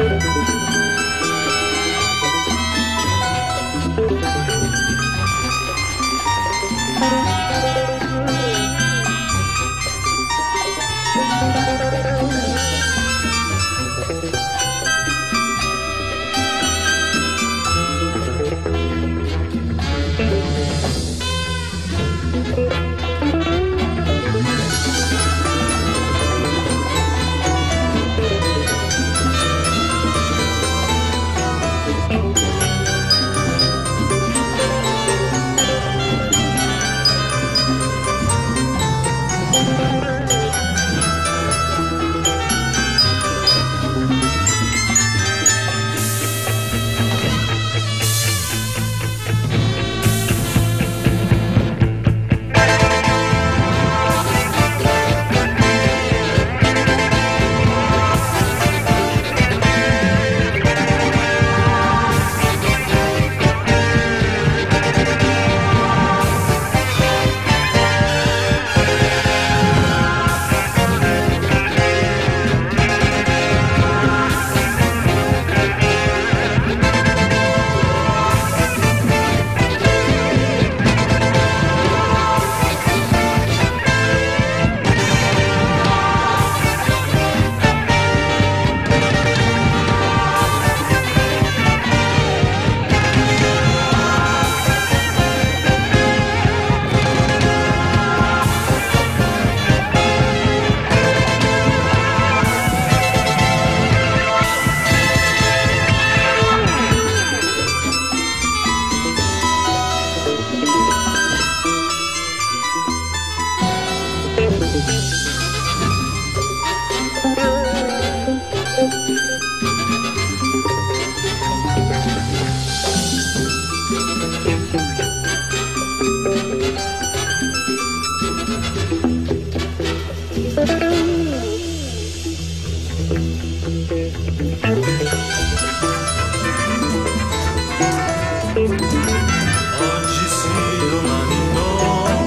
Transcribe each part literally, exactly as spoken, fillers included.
Oggi sì, domani no,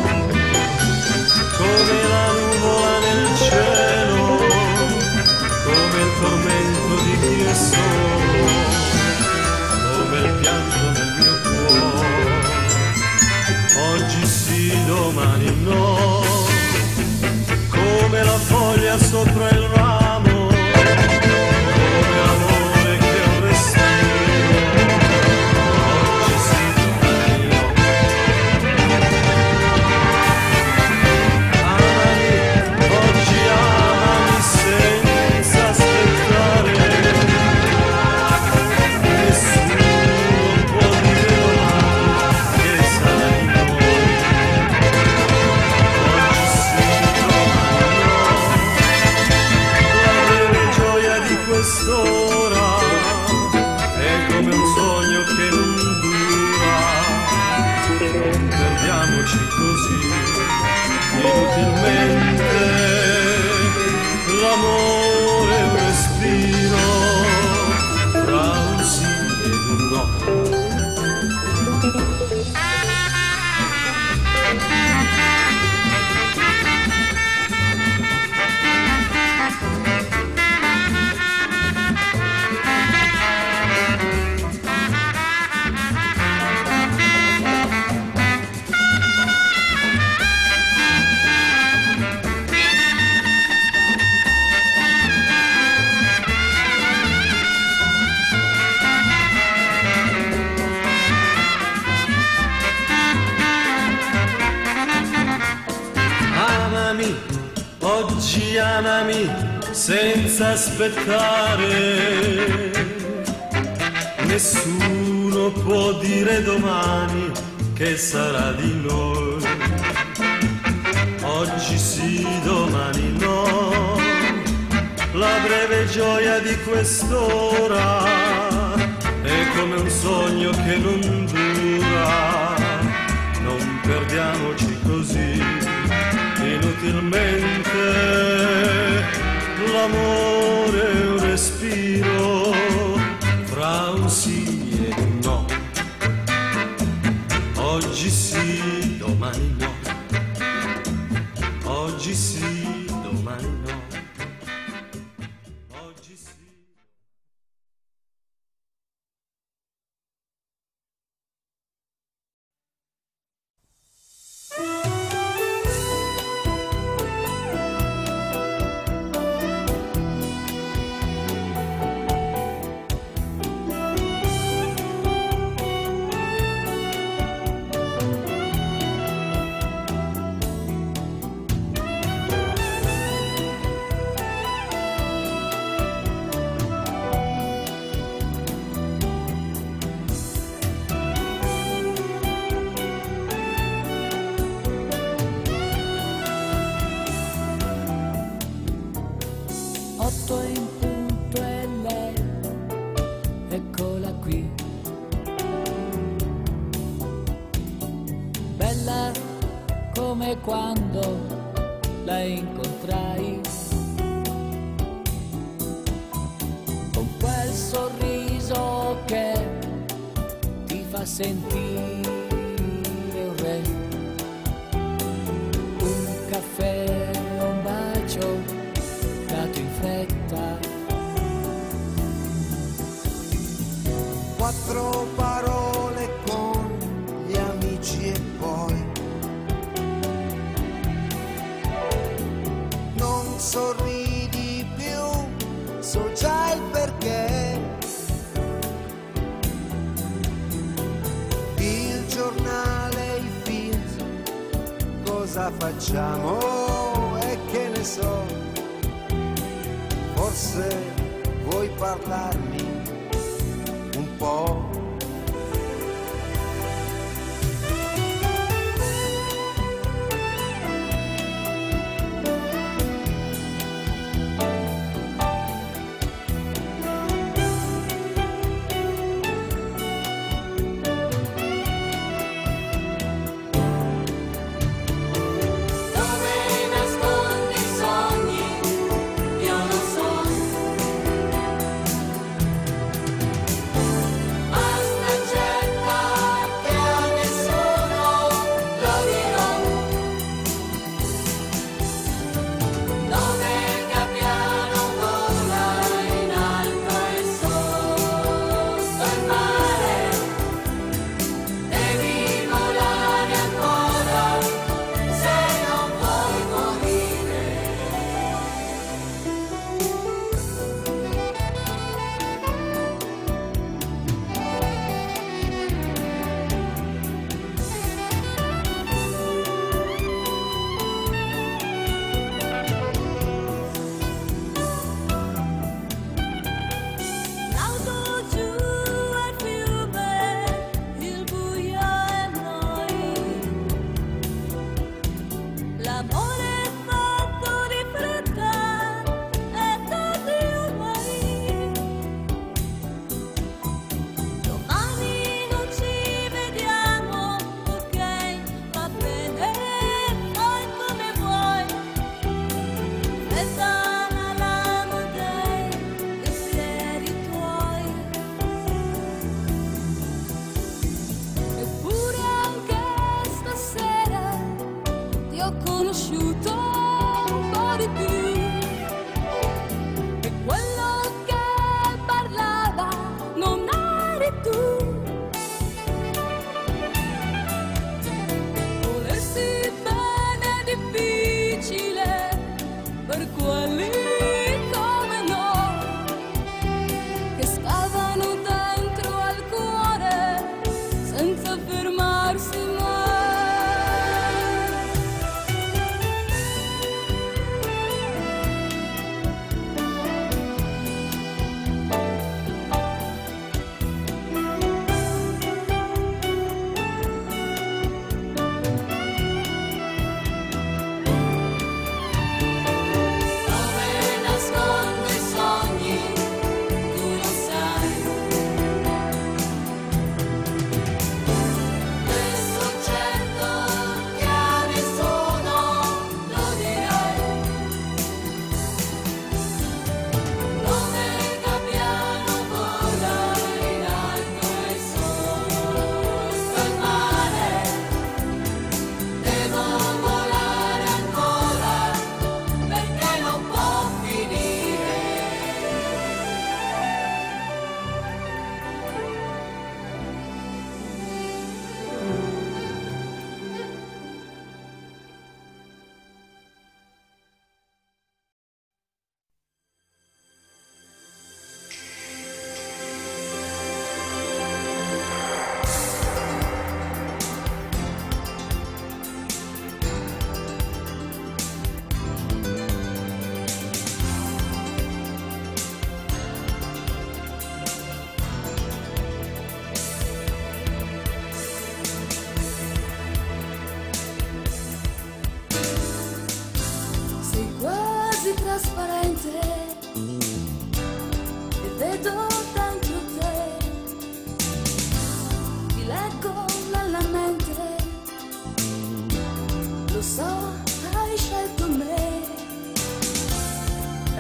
come la nuvola nel cielo, come il tormento di chi è solo, come il pianto nel mio cuore. Oggi sì, domani no, come la foglia sopra il ramo, come l'amore che è un respiro. Oggi sì, domani no. Amami, oggi amami senza aspettare. Nessuno può dire domani che sarà di noi. Oggi sì, domani no. La breve gioia di quest'ora è come un sogno che non dura. Non perdiamoci così inutilmente. L'amore è un respiro fra un sì ed un no. Amami, oggi amami senza aspettare. Nessuno può dire domani che sarà di noi. Oggi sì, domani no. La breve gioia di quest'ora è come un sogno che non dura. Non perdiamoci così inutilmente. L'amore è un respiro fra un sì e un no. Oggi sì, domani no. Oggi sì, domani no. tutto in punto e lei, eccola qui. Bella come quando la incontrai, con quel sorriso che ti fa sentire un re. Un caffè, un bacio dato in fretta, quattro parole con gli amici e poi non sorridi più, so già il perché. Il giornale, il film, cosa facciamo e che ne so, forse vuoi parlarmi un po'.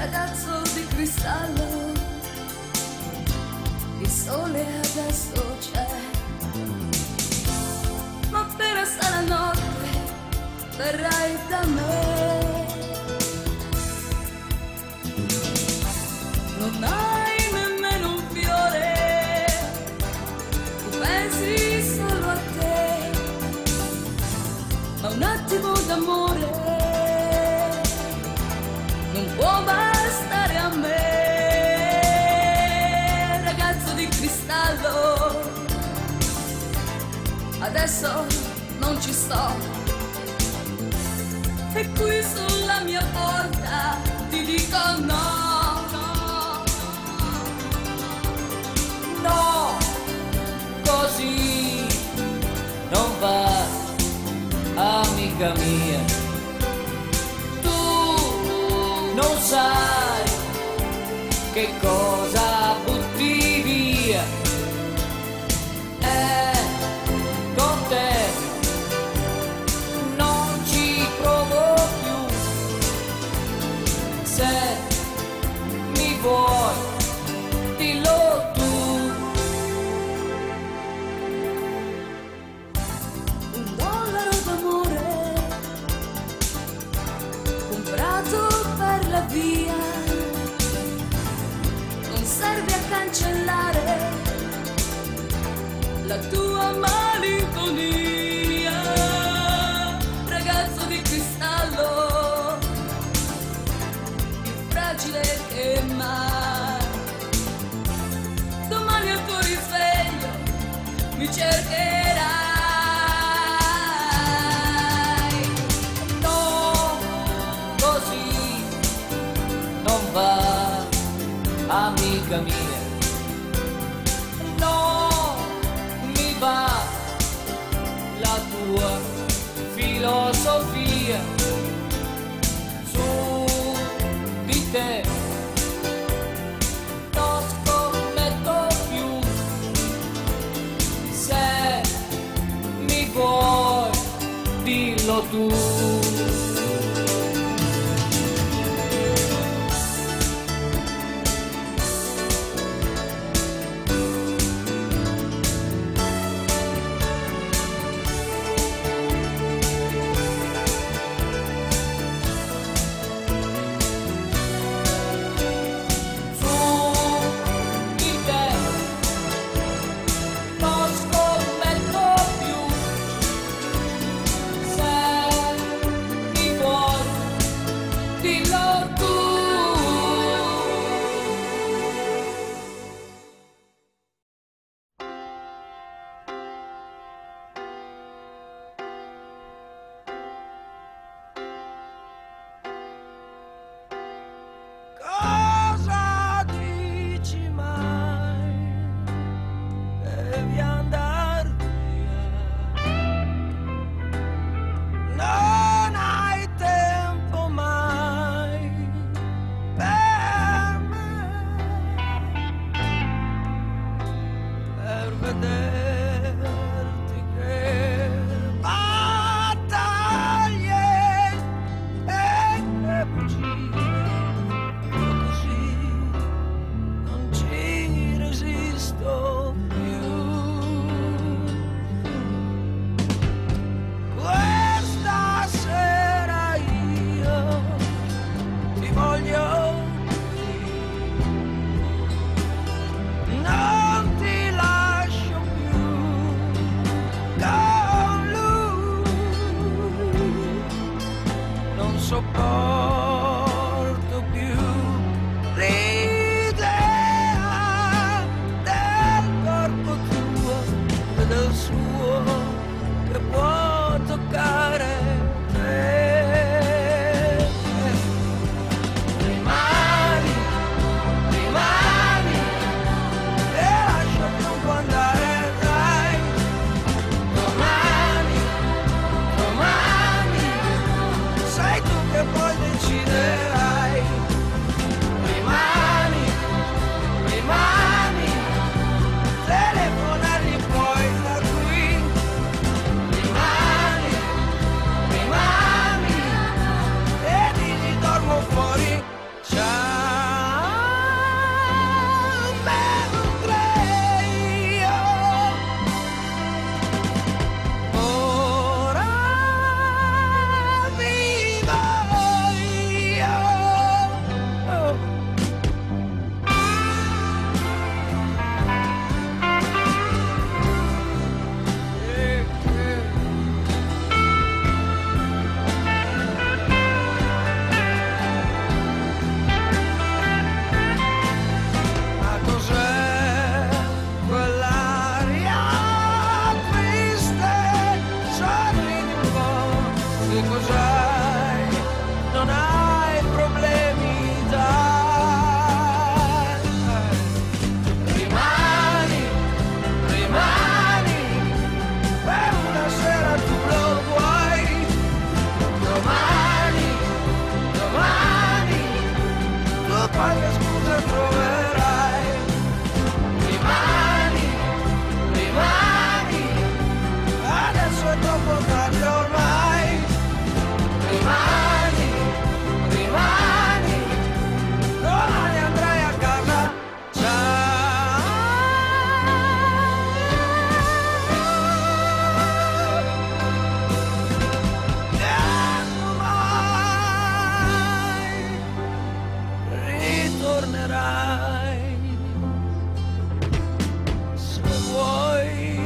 ragazzo di cristallo, il sole adesso c'è, ma appena sta la notte verrai da me. Non hai nemmeno un fiore, tu pensi solo a te, ma un attimo d'amore non può bastare a me. Ragazzo di cristallo, adesso non ci sto, e qui sulla mia porta ti dico no. No, così non va, amica mia. Tu non sai che cosa butti via. E con te non ci provo più. Se mi vuoi, dillo tu. Un dollaro d'amore comprato per la via non serve a cancellare la tua malinconia. Ragazzo di cristallo, più fragile che mai, domani al tuo risveglio mi cercherai. No, così non va, amica mia. No, mi va la tua filosofia su di te. Non scommetto più. Se mi vuoi, dillo tu. ma qualche scusa troverai. Rimani, rimani, adesso è troppo tardi ormai. Rimani, rimani, domani andrai a casa. Ciao. E mai ritornerai se vuoi.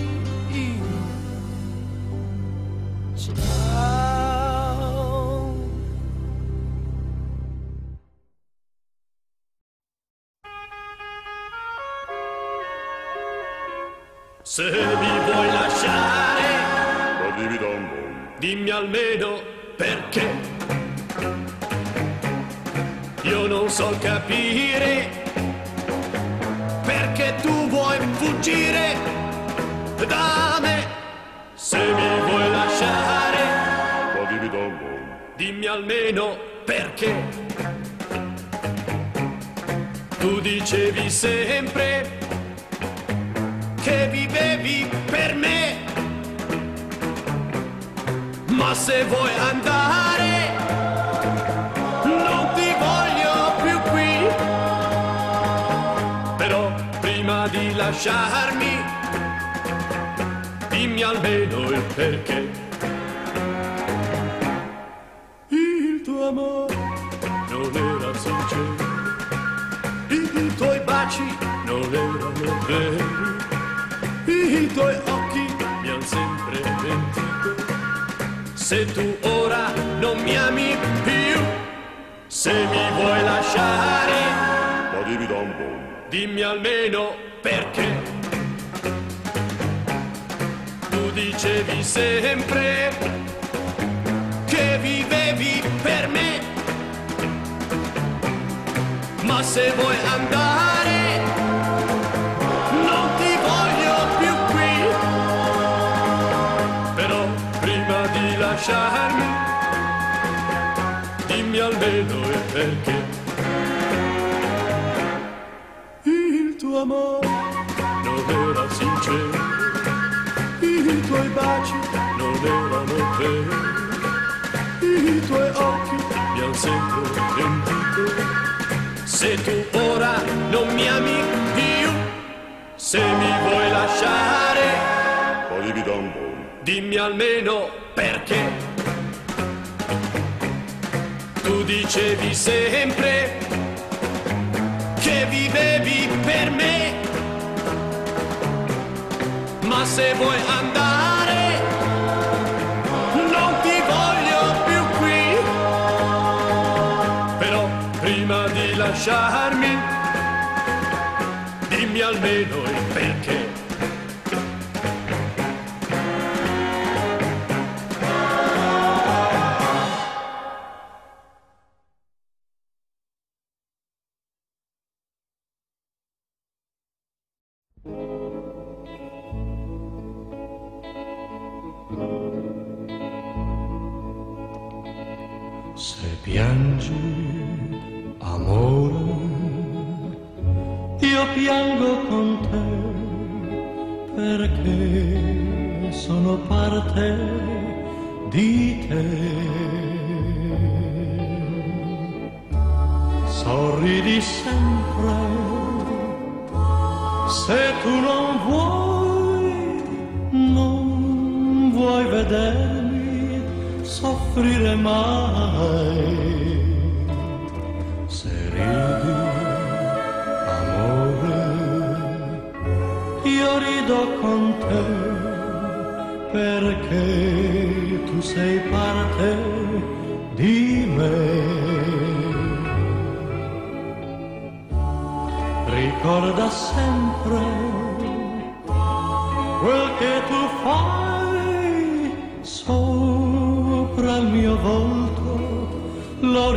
Ciao. Se mi vuoi lasciare, dimmi almeno perché. Io non so capire perché tu vuoi fuggire da me. Se mi vuoi lasciare, dimmi almeno perché. Tu dicevi sempre che vivevi per me, ma se vuoi andare non ti voglio più qui. Però prima di lasciarmi dimmi almeno il perché. Il tuo amore non era sincero, i tuoi baci non erano veri, i tuoi occhi mi han sempre mentito. Se tu ora non mi ami più, se mi vuoi lasciare, dimmi almeno perché. Tu dicevi sempre che vivevi per me, ma se vuoi andare non ti voglio più qui. Però prima di lasciarmi dimmi almeno il perché. Il tuo amore non era sincero, i tuoi baci non erano veri, i tuoi occhi mi han sempre mentito. Se tu ora non mi ami più, se mi vuoi lasciare, dimmi almeno perché. Tu dicevi sempre che vivevi per me, ma se vuoi andare non ti voglio più qui. Però prima di lasciarmi dimmi almeno il perché. Se piangi, amore, io piango con te, perché sono parte di te. Sorridi sempre, se tu non vuoi, non vuoi vedermi soffrire mai. Se ridi, amore, io rido con te, perché tu sei parte di me. Ricorda sempre quel che tu fai sopra il mio volto, lo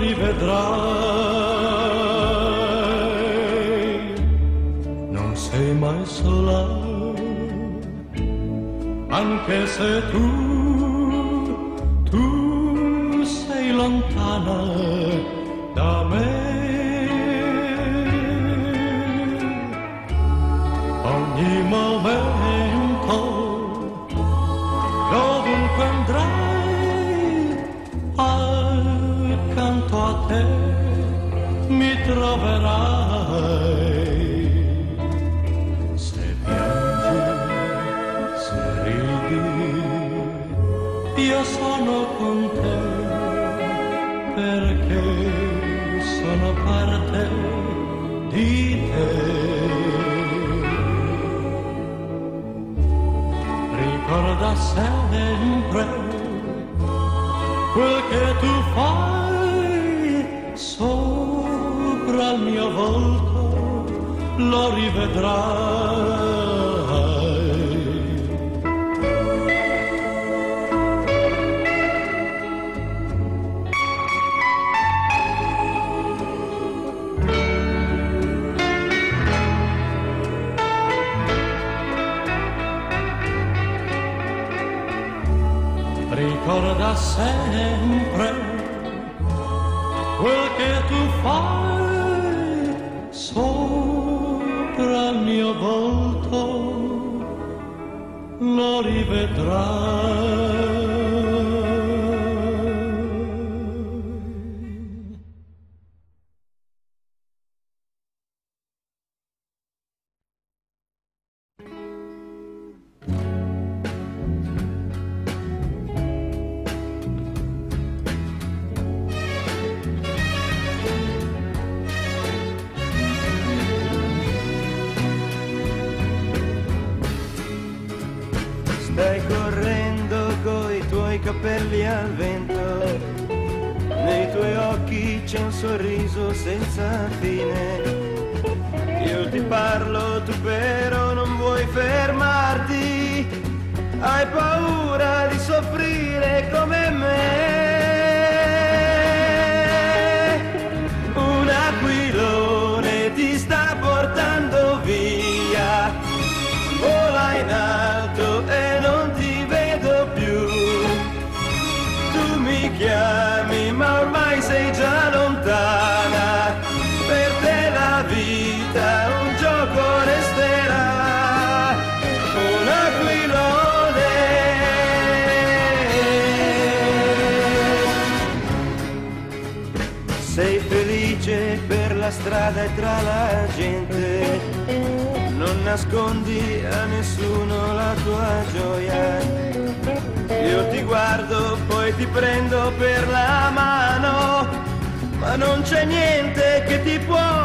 rivedrai. Non sei mai sola, anche se tu, tu sei lontana da me. vedrai. Se piangi, se ridi, io sono con te, perché sono parte di te. Ricorda sempre quel che tu fai sopra il mio volto, lo rivedrai. Ricorda sempre quel che tu fai sopra il mio volto, lo rivedrai. Stai correndo coi tuoi capelli al vento, nei tuoi occhi c'è un sorriso senza fine. Io ti parlo, tu però non vuoi fermarti, hai paura di soffrire come me. Un aquilone ti sta portando via, vola in alto e non ti vedo più. Tu mi chiami ma ormai sei già lontana, per te la vita un gioco resterà. Un aquilone. Sei felice per la strada e tra la gente, non nascondi a nessuno la tua gioia. Io ti guardo, poi ti prendo per la mano, ma non c'è niente che ti può